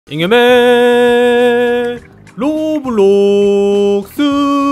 잉여맨 로블록스.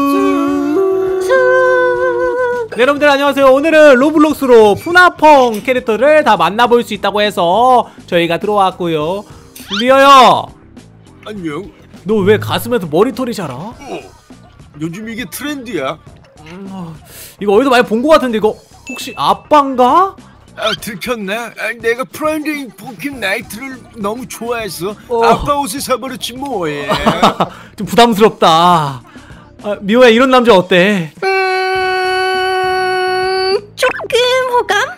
네, 여러분들 안녕하세요. 오늘은 로블록스로 푸나펑 캐릭터를 다 만나볼 수 있다고 해서 저희가 들어왔고요. 리어야, 안녕. 너 왜 가슴에서 머리털이 자라? 요즘 이게 트렌드야. 이거 어디서 많이 본 것 같은데 이거 혹시 아빠인가? 아, 들켰나? 내가 프라이데이 펑킨 나이트를 너무 좋아해서 아빠 옷을 사버렸지 뭐해. 좀 부담스럽다. 미호야, 이런 남자 어때? 조금 호감?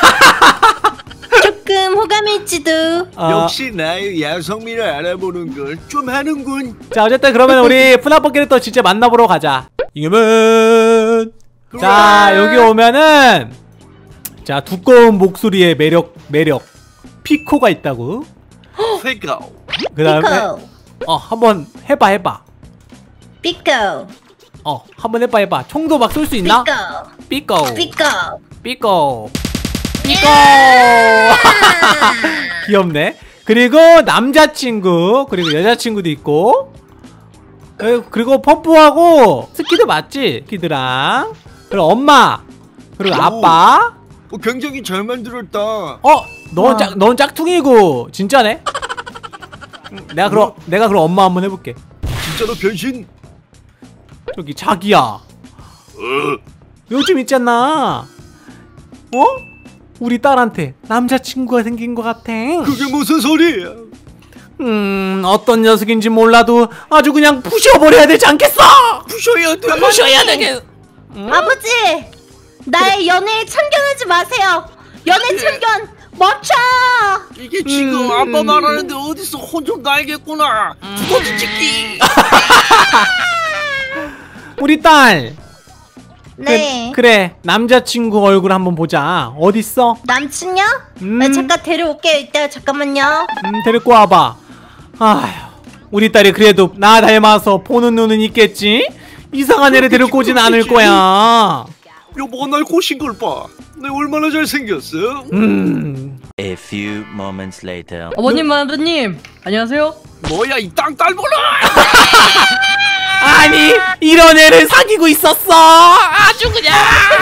조금 호감일지도. 역시 나의 야성미를 알아보는 걸 좀 하는군. 자, 어쨌든 그러면 우리 푸나펑 캐릭터 진짜 만나보러 가자. 잉여맨. 자, 여기 오면은 자, 두꺼운 목소리의 매력 피코가 있다고. 피코. 그 다음에 한번 해봐. 피코. 한번 해봐. 총도 막 쏠 수 있나? 피코. 귀엽네. 그리고 남자친구, 그리고 여자친구도 있고, 그리고 펌프하고 스키드 맞지? 스키드랑, 그리고 엄마, 그리고 아빠. 굉장히 잘 만들었다. 넌 짝퉁이고 진짜네? 내가 그럼 엄마 한번 해볼게. 진짜로 변신? 저기 자기야, 요즘 있잖아, 우리 딸한테 남자친구가 생긴 것 같아. 그게 무슨 소리야? 어떤 녀석인지 몰라도 아주 그냥 부셔버려야 되지 않겠어? 부셔야 되겠. 아버지, 나의 연애에 참견하지 마세요. 연애 참견 멈춰. 이게 지금 아빠 말하는데 어디서 혼 좀 나야겠구나. 두더지 찍기. 우리 딸. 네. 그래, 남자친구 얼굴 한번 보자. 어딨어? 남친요? 나 잠깐 데려올게요. 이따 잠깐만요. 데리고 와봐. 아휴, 우리 딸이 그래도 나 닮아서 보는 눈은 있겠지? 이상한 애를 데리고 오진 않을 거야. 여보가 날 꼬신 걸 봐. 내가 얼마나 잘생겼어? A few moments later. 어머님, 아버님, 안녕하세요. 뭐야 이 땅딸보라! 아니, 이런 애를 사귀고 있었어. 아주 그냥.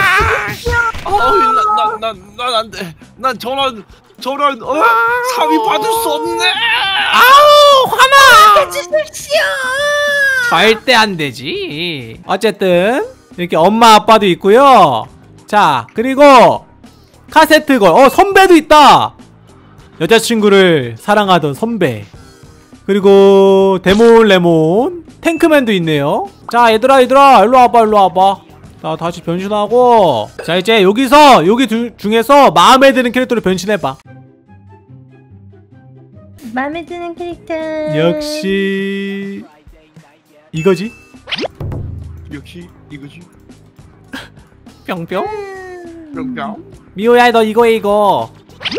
난 안 돼. 난 저런 사위 받을 수 없네. 아우, 화나. 해주십시오. 절대 안 되지. 어쨌든 이렇게 엄마 아빠도 있고요. 자, 그리고 카세트걸. 선배도 있다. 여자친구를 사랑하던 선배. 그리고 데몬레몬 탱크맨도 있네요. 자, 얘들아 일로 와봐. 자, 다시 변신하고. 자, 이제 여기 중에서 마음에 드는 캐릭터로 변신해봐. 마음에 드는 캐릭터 역시 이거지? 뿅뿅. 미호야, 너 이거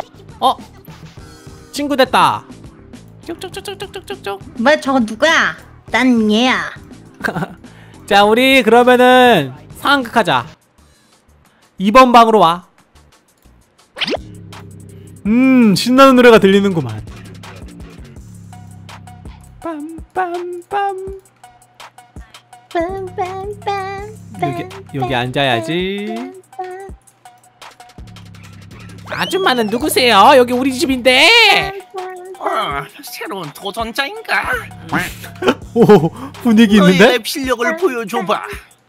친구 됐다. 쭉쭉쭉쭉쭉쭉쭉. 뭐야, 저거 누구야? 난 얘야. 자, 우리 그러면은 상황극 하자. 2번 방으로 와. 신나는 노래가 들리는구만. 빰빰빰. 여기 앉아야지. 아줌마는 누구세요? 여기 우리 집인데. 새로운 도전자인가? 오, 분위기 있는데? 너의 실력을 보여줘봐.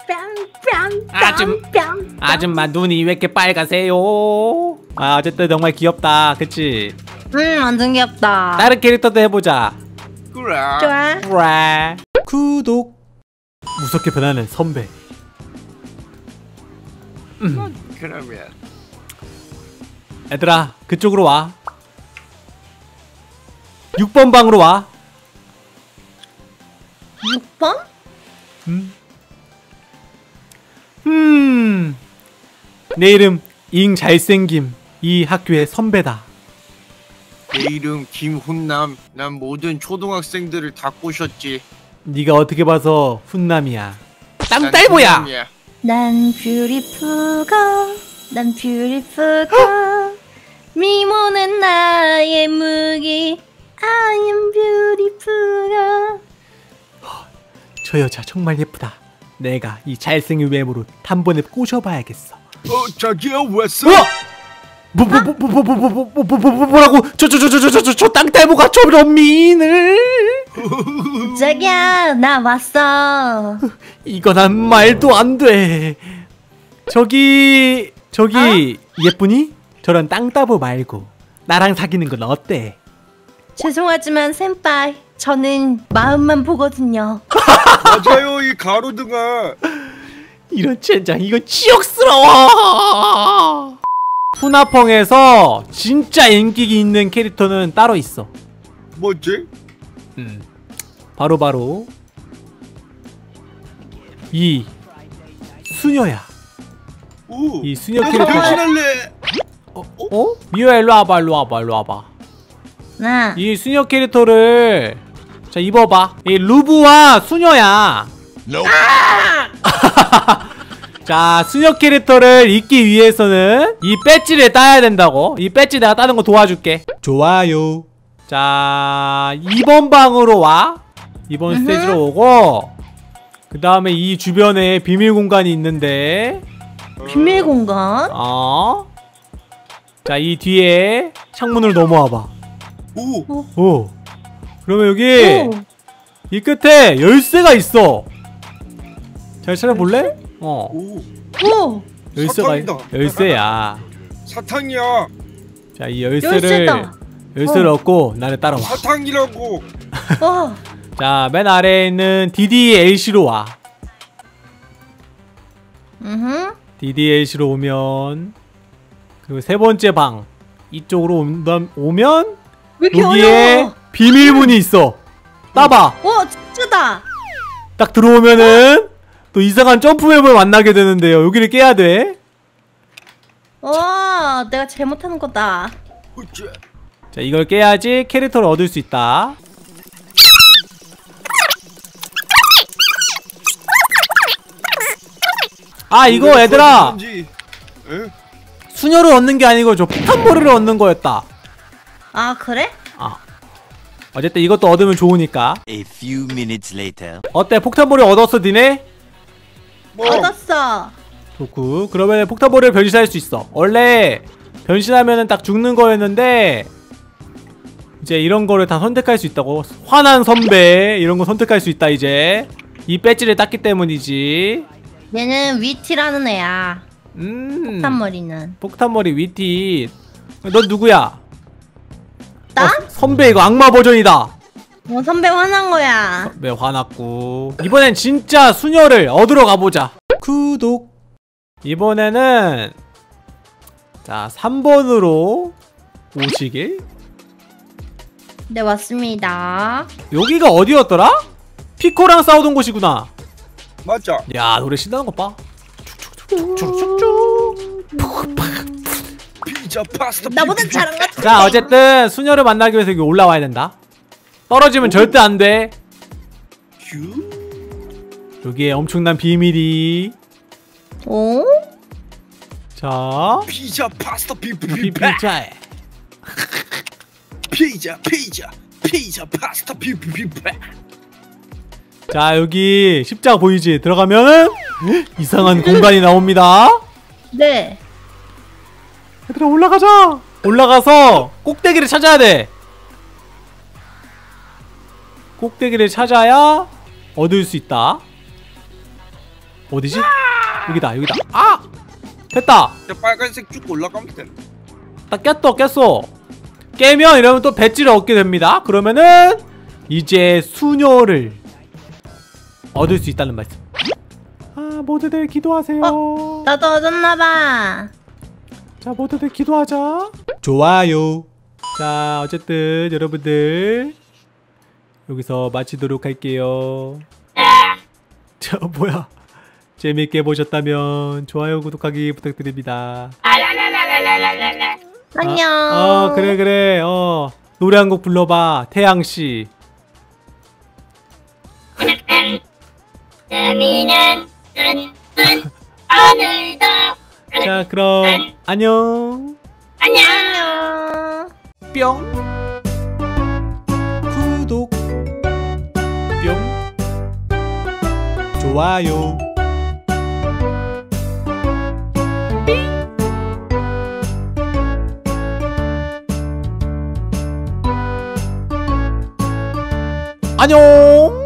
아줌마 눈이 왜 이렇게 빨가세요? 어쨌든 정말 귀엽다, 그치? 완전 귀엽다. 다른 캐릭터도 해보자. 그래. 좋아. 구독. 무섭게 변하는 선배. 그러면 얘들아, 그쪽으로 와. 6번 방으로 와. 6번? 내 이름 잉 잘생김. 이 학교의 선배다. 내 이름 김훈남. 난 모든 초등학생들을 다 꼬셨지. 네가 어떻게 봐서 훈남이야. 땅딸보야. 난 뷰티풀 걸. 미모는 나의 무기. I am beautiful. 저 여자 정말 예쁘다. 내가 이 잘생긴 외모로 단번에 꼬셔봐야겠어. 자기야 왔어? 뭐라고? 저 땅딸보가 저런 미인을? 자기야 나 왔어. 이건 말도 안 돼. 저기 예쁘니? 저런 땅따보 말고 나랑 사귀는 건 어때? 죄송하지만 센파이 저는 마음만 보거든요. 맞아요 이 가로등아. 이런 젠장 이건 치욕스러워. 푸나펑에서 진짜 인기 있는 캐릭터는 따로 있어. 뭐지? 바로 이 수녀야. 오. 이 수녀 나도 캐릭터. 변신할래. 미호야 일로 와봐. 나 이 수녀 캐릭터를 자 입어봐. 이 루브와 수녀야. 자 수녀 캐릭터를 입기 위해서는 이 배지를 따야 된다고. 이 배지 내가 따는 거 도와줄게. 좋아요. 자 2번 방으로 와. 2번 스테이지로 오고 그 다음에 이 주변에 비밀 공간이 있는데 비밀 공간? 자 이 뒤에 창문을 넘어와봐. 오. 그러면 여기 오. 이 끝에 열쇠가 있어. 잘 찾아볼래? 오. 오. 열쇠가 사탕이다. 열쇠야. 사탕이야. 자 이 열쇠를 열쇠다. 얻고 나를 따라와. 사탕이라고. 자 맨 아래에 있는 DDLC로 와. DDLC로 오면 그리고 세 번째 방 이쪽으로 오면 왜 이렇게 여기에 어려워? 비밀문이 있어. 따봐. 진짜다. 딱 들어오면은 또 이상한 점프맵을 만나게 되는데요. 여기를 깨야 돼. 내가 잘못하는 거다. 자 이걸 깨야지 캐릭터를 얻을 수 있다. 이거 얘들아 수녀를 얻는 게 아니고 저 폭탄머리를 얻는 거였다. 그래? 어쨌든 이것도 얻으면 좋으니까. A few minutes later. 어때 폭탄머리 얻었어 니네? 얻었어. 좋구. 그러면 폭탄머리를 변신할 수 있어. 원래 변신하면은 딱 죽는 거였는데 이제 이런 거를 다 선택할 수 있다고. 화난 선배 이런 거 선택할 수 있다. 이제 이 배지를 땄기 때문이지. 얘는 위티라는 애야. 폭탄머리는. 폭탄머리 위티. 넌 누구야? 나? 선배 이거 악마 버전이다. 선배 화난 거야. 선배 화났고. 이번엔 진짜 수녀를 얻으러 가보자. 구독. 이번에는 자 3번으로 오시길. 네 왔습니다. 여기가 어디였더라? 피코랑 싸우던 곳이구나. 맞아. 야 노래 신나는 것 봐. 피자 파스타. 나보다 잘한 것 같아. 자 어쨌든 수녀를 만나기 위해서 여기 올라와야 된다. 떨어지면 절대 안 돼. 여기에 엄청난 비밀이. 오? 자 피자 파스타 피자에 피자 파스타 피자. 자 여기 십자가 보이지? 들어가면은 이상한 공간이 나옵니다. 네. 얘들아 올라가자. 올라가서 꼭대기를 찾아야 돼. 꼭대기를 찾아야 얻을 수 있다. 어디지? 여기다. 됐다. 빨간색 쭉 올라가면 돼. 딱 깼어. 깨면 이러면 또 배지를 얻게 됩니다. 그러면은 이제 수녀를 얻을 수 있다는 말씀. 모두들 기도하세요. 나도 얻었나봐. 자 모두들 기도하자. 좋아요. 자 어쨌든 여러분들 여기서 마치도록 할게요. 저 뭐야. 재밌게 보셨다면 좋아요 구독하기 부탁드립니다. 안녕. 그래 노래 한 곡 불러봐. 태양씨. 자 그럼 안녕. 안녕. 뿅. 좋아요. 안녕.